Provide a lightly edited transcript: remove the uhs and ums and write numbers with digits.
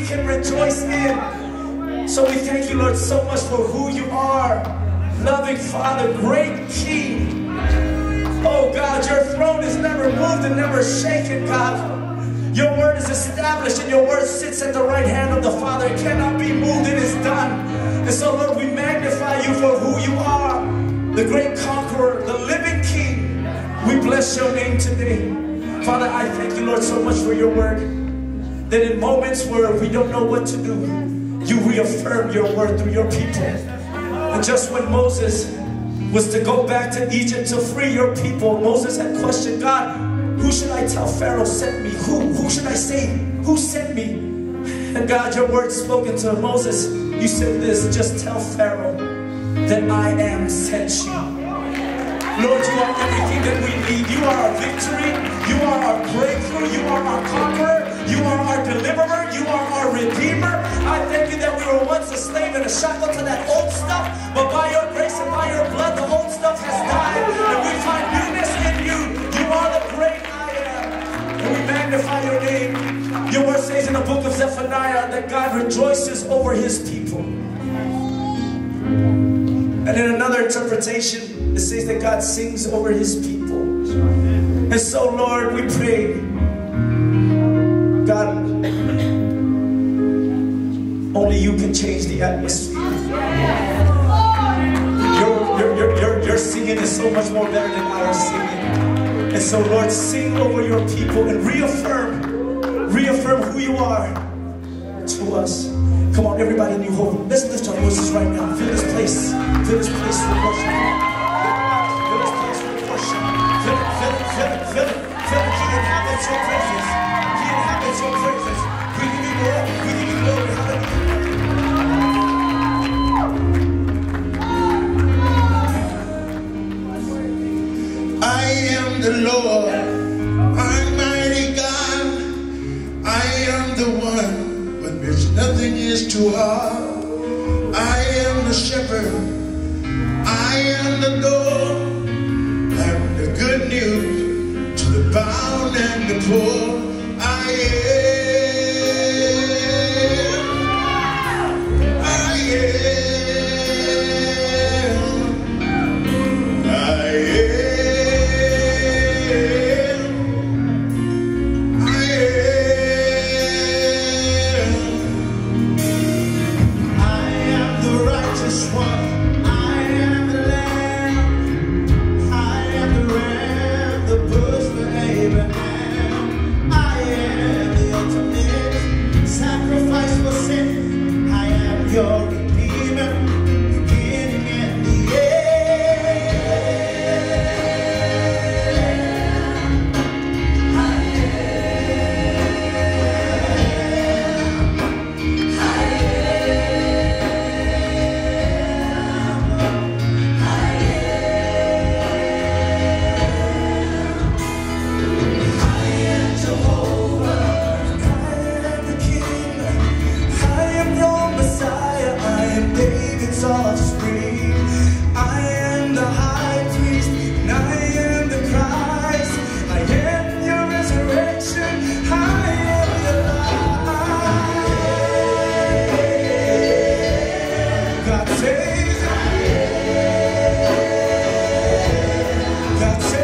can rejoice in. So we thank you, Lord, so much for who you are. Loving Father, great King. Oh God, your throne is never moved and never shaken, God. Your word is established and your word sits at the right hand of the Father. It cannot be moved, it is done. And so, Lord, we magnify you for who you are, the great conqueror, the living King. We bless your name today. Father, I thank you, Lord, so much for your word, that in moments where we don't know what to do, you reaffirm your word through your people. And just when Moses was to go back to Egypt to free your people, Moses had questioned, God, who should I tell Pharaoh sent me? Who should I say? Who sent me? And God, your word spoken to Moses, you said this, just tell Pharaoh that I am sent you. Lord, you are everything that we need. You are our victory. You are our breakthrough. You are our conqueror. You are our deliverer. You are our redeemer. I thank you that we were once a slave and a shackle to that old stuff, but by your grace and by your blood, the old stuff has died, and we find newness in you. You are the great I am, and we magnify your name. Your word says in the book of Zephaniah that God rejoices over his people. And in another interpretation, it says that God sings over his people. And so, Lord, we pray, God, only you can change the atmosphere. Your singing is so much more better than our singing. And so, Lord, sing over your people and reaffirm who you are to us. Come on, everybody in New Hope, let's lift our voices right now. Fill this place with worship. Fill this place with worship. Fill it. He inhabits your praises. He inhabits your praises. We give you glory. We give you glory. Hallelujah. I am the Lord, Almighty God. I am the one with which nothing is too hard. I am the shepherd. I am the door. I'm the good news to the bound and the poor. I your Redeemer, beginning and the end. I am Jehovah, I am the King, I am your Messiah, I am David's offspring. I am the high priest, and I am the Christ. I am your resurrection, I am your life. God says I am. God says